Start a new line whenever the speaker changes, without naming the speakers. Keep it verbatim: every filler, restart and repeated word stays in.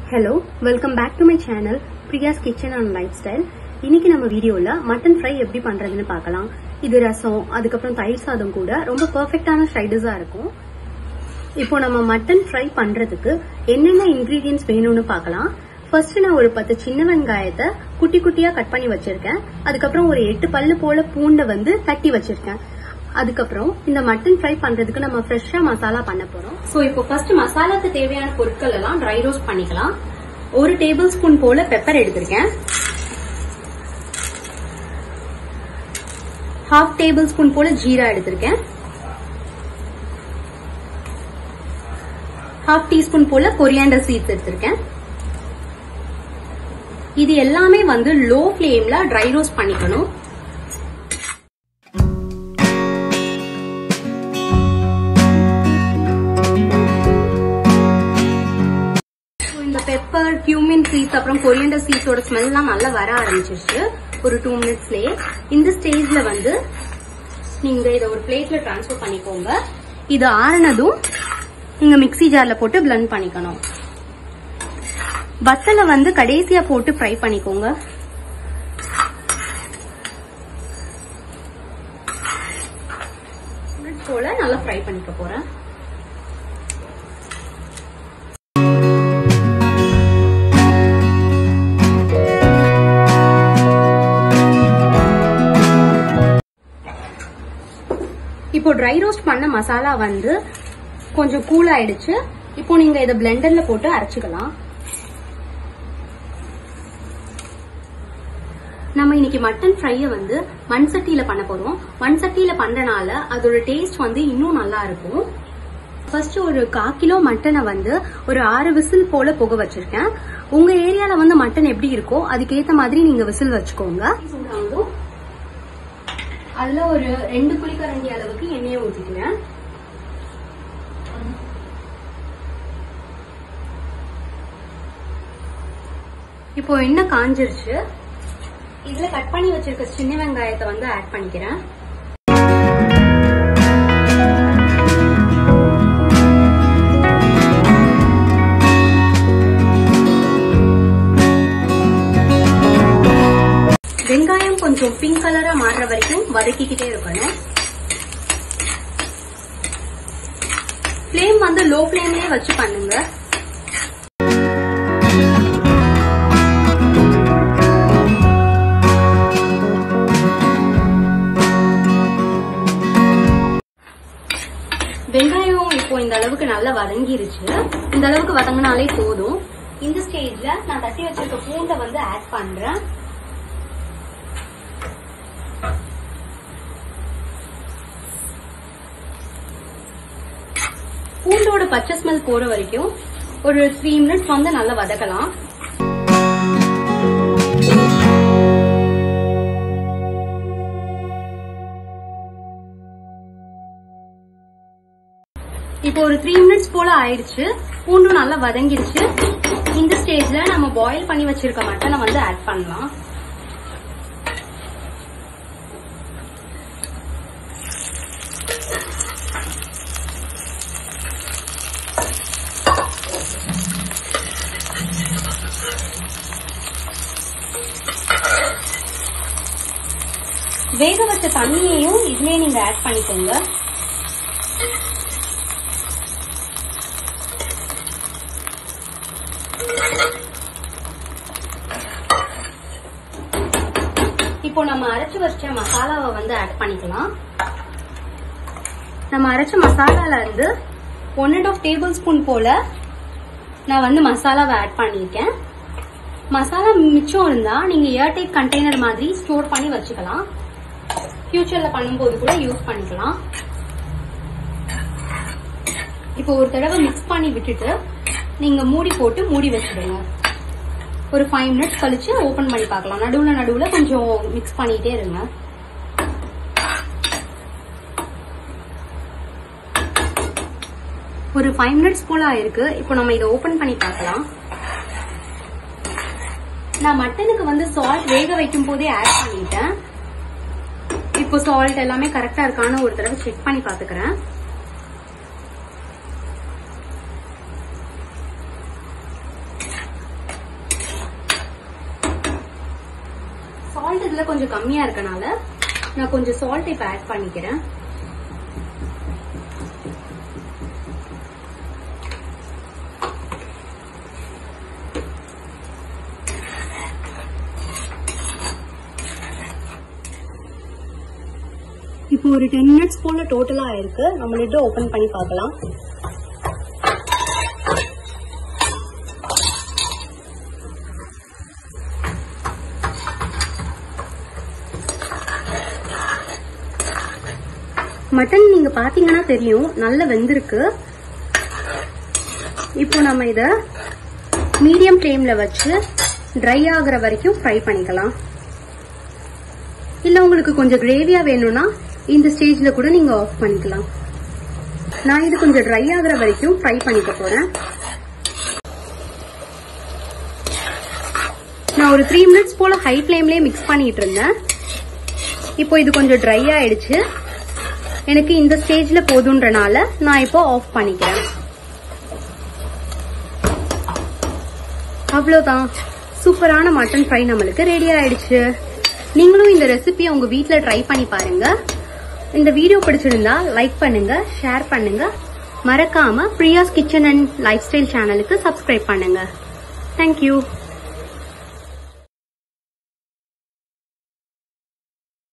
Hello, welcome back to my channel Priya's Kitchen and Lifestyle. இன்னைக்கு நம்ம வீடியோல mutton fry எப்படி பண்றதுன்னு பார்க்கலாம். இது ரசம் அதுக்கப்புறம் தயிர் சாதம் கூட ரொம்ப பெர்ஃபெக்ட்டான ஃப்ரைடிஸா இருக்கும். இப்போ நம்ம மட்டன் ஃப்ரை பண்றதுக்கு என்னென்ன இன்கிரிடியன்ட்ஸ் வேணும்னு பார்க்கலாம். ஃபர்ஸ்ட் நான் ஒரு பத்து சின்ன வெங்காயத்தை குட்டி குட்டியா கட் பண்ணி வச்சிருக்கேன். அதுக்கப்புறம் ஒரு எட்டு பல்லு போல பூண்டை வந்து தட்டி வச்சிருக்கேன். அதுக்கப்புறம் இந்த மட்டன் ஃப்ரை பண்றதுக்கு நம்ம ஃப்ரெஷ்ஷா மசாலா பண்ண போறோம். சோ இப்போ ஃபர்ஸ்ட் மசாலாக்கு தேவையான பொருட்கள் எல்லாம் ட்ரை ரோஸ்ட் பண்ணிக்கலாம். ஒரு டேபிள் ஸ்பூன் போல பெப்பர் எடுத்திருக்கேன். ஹாஃப் டேபிள் ஸ்பூன் போல ஜீரா எடுத்திருக்கேன். ஹாஃப் டீஸ்பூன் போல கொரியாண்டர் சீட்ஸ் எடுத்திருக்கேன். இது எல்லாமே வந்து லோ ஃபிளேம்ல ட்ரை ரோஸ்ட் பண்ணிக்கணும். பெப்பர், கியூமின் சீட்ஸ் அப்புறம் கொரியண்டர் சீட்ஸோட ஸ்மெல் எல்லாம் நல்லா வர ஆரம்பிச்சிருச்சு ஒரு டூ மினிட்ஸ்லயே. இந்த ஸ்டேஜ்ல வந்து நீங்க இதை ஒரு பிளேட்ல டிரான்ஸ்ஃபர் பண்ணிக்கோங்க. இது ஆறுனதும் நீங்க மிக்ஸி ஜார்ல போட்டு பிளெண்ட் பண்ணிக்கணும். வத்தலை வந்து கடைசியா போட்டு ஃப்ரை பண்ணிக்கோங்க. போல நல்லா ஃப்ரை பண்ணிக்க போறேன். இப்போ ட்ரை ரோஸ்ட் பண்ண மசாலா வந்து கொஞ்சம் கூல் ஆயிடுச்சு. இப்போ நீங்க இதை பிளெண்டர்ல போட்டு அரைச்சுக்கலாம். நம்ம இன்னைக்கு மட்டன் ஃப்ரைய வந்து மண் சட்டியில பண்ண போறோம். மண் சட்டியில பண்றனால அதோட டேஸ்ட் வந்து இன்னும் நல்லா இருக்கும். ஃபர்ஸ்ட் ஒரு கால் கிலோ மட்டனை வந்து ஒரு ஆறு விசில் போல புக வச்சிருக்கேன். உங்க ஏரியால வந்து மட்டன் எப்படி இருக்கோ அதுக்கேத்த மாதிரி நீங்க விசில் வச்சுக்கோங்க. அதுல ஒரு ரெண்டு குழிக்கரண்டி அளவுக்கு எண்ணெயை ஊத்திக்கிறேன். இப்போ எண்ணெய் காஞ்சிருச்சு. இதுல கட் பண்ணி வச்சிருக்க சின்ன வெங்காயத்தை வந்து ஆட் பண்ணிக்கிறேன். வெங்காயம் கொஞ்சம் பிங்க் கலரா மாறுற வரைக்கும் வதக்கிக்கிட்டே இருக்கணும். ஃப்ளேம் வந்து லோ ஃப்ளேம்லயே வச்சு பண்ணுங்க. வெங்காயம் இப்போ இந்த அளவுக்கு நல்லா வதங்கிருச்சு. இந்த அளவுக்கு வதங்கினாலே போதும். இந்த ஸ்டேஜ்ல நான் தட்டி வச்சிருக்க பூண்டை வந்து ஆட் பண்றேன். பூண்டோட பச்சை ஸ்மெல் போற வரைக்கும் ஒரு த்ரீ மினிட்ஸ் வந்து நல்லா வதக்கலாம். இப்போ ஒரு த்ரீ மினிட்ஸ் போல ஆயிடுச்சு. பூண்டும் நல்லா வதங்கிடுச்சு. இந்த ஸ்டேஜ்ல நம்ம பாயில் பண்ணி வச்சிருக்க மட்டனை வந்து ஆட் பண்ணலாம். வேக வச்ச தண்ணியையும் இதுலயே நீங்க ஆட் பண்ணிக்கோங்க. இப்போ நம்ம அரைச்சு வச்ச மசாலாவை வந்து ஆட் பண்ணிக்கலாம். நம்ம அரைச்ச மசாலால இருந்து one and half tablespoon போல நான் வந்து மசாலாவை ஆட் பண்ணிருக்கேன். மசாலா மிச்சம் இருந்தா நீங்க ஏர்டைட் கண்டெய்னர் மாதிரி ஸ்டோர் பண்ணி வச்சுக்கலாம். ஃபியூச்சர்ல பண்ணும்போது கூட யூஸ் பண்ணிக்கலாம். இப்போ ஒரு தடவை மிக்ஸ் பண்ணி விட்டுட்டு நீங்க மூடி போட்டு மூடி வச்சிடுங்க. ஒரு ஃபைவ் மினிட்ஸ் கழிச்சு ஓபன் பண்ணி பார்க்கலாம். நடுவுல நடுவுல கொஞ்சம் மிக்ஸ் பண்ணிட்டே இருங்க. ஒரு ஃபைவ் மினிட்ஸ் போல ஆயிருக்கு. இப்போ நம்ம இதை ஓபன் பண்ணி பார்க்கலாம். நான் மட்டனுக்கு வந்து சால்ட் வேக வைக்கும் போதே ஆட் பண்ணிட்டேன். இப்போ சால்ட் எல்லாமே கரெக்டா இருக்கான்னு ஒரு தடவை செக் பண்ணி பாத்துக்கிறேன். சால்ட் இதுல கொஞ்சம் கம்மியா இருக்கனால நான் கொஞ்சம் சால்ட் இப்ப ஆட் பண்ணிக்கிறேன். இப்போ ஒரு டென் மினிட்ஸ் போல டோட்டலா ஆயிருக்கு. நம்ம லிட் ஓபன் பண்ணி பார்க்கலாம். மட்டன் நீங்க பாத்தீங்கன்னா தெரியும் நல்ல வெந்திருக்கு. இப்போ நம்ம இத மீடியம் ஃப்ளேம்ல வச்சு ட்ரை ஆகுற வரைக்கும் ஃப்ரை பண்ணிக்கலாம். இல்ல உங்களுக்கு கொஞ்சம் கிரேவியா வேணும்னா இந்த ஸ்டேஜ்ல கூட நீங்க ஆஃப் பண்ணிக்கலாம். நான் இது கொஞ்சம் ட்ரை ஆகுற வரைக்கும் ஃப்ரை பண்ணிக்க போறேன். நான் ஒரு த்ரீ மினிட்ஸ் போல ஹை ஃப்ளேம்லயே மிக்ஸ் பண்ணிட்டு இருந்தேன். இப்போ இது கொஞ்சம் ட்ரை ஆயிடுச்சு. எனக்கு இந்த ஸ்டேஜ்ல போதுன்றனால நான் இப்போ ஆஃப் பண்ணிக்கிறேன். அவ்வளவுதான், சூப்பரான மட்டன் ஃப்ரை நம்மளுக்கு ரெடி ஆயிடுச்சு. நீங்களும் இந்த ரெசிபியை உங்க வீட்ல ட்ரை பண்ணி பாருங்க. இந்த வீடியோ பிடிச்சிருந்தா லைக் பண்ணுங்க, ஷேர் பண்ணுங்க. மறக்காம Priya's kitchen and lifestyle சேனலுக்கு சப்ஸ்கிரைப் பண்ணுங்க. தேங்க்யூ.